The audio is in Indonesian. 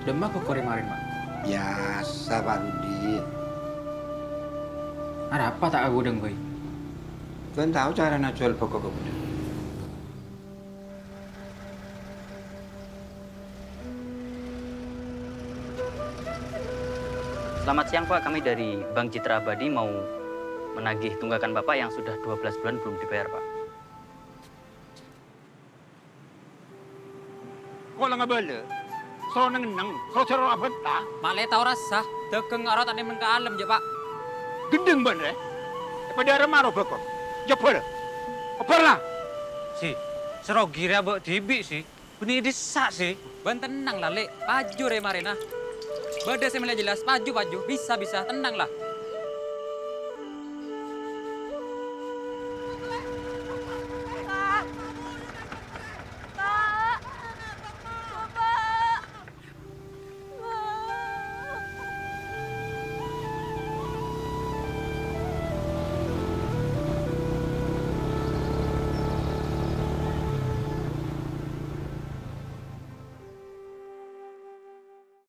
Demak kok kemarin, Mak? Biasa, Pak Rudi. Ada apa tak aku deng, boy? Kan tahu cara jual pokok kemudian. Selamat siang Pak, kami dari Bank Citra Abadi mau menagih tunggakan Bapak yang sudah 12 bulan belum dibayar Pak. Kok lah nggak bela? So neng, so cara apa tak? Mak tau rasa, dekeng arah tadi men ke alam je, Pak. Gendeng bener. Pada arah maro pokok. Jepol. Apa lah? Si, serogi abok dibi sih. Benih desak sih. Ben tenang lah, Lek. Paju re marina. Beda saya melihat jelas, paju, bisa, tenang lah.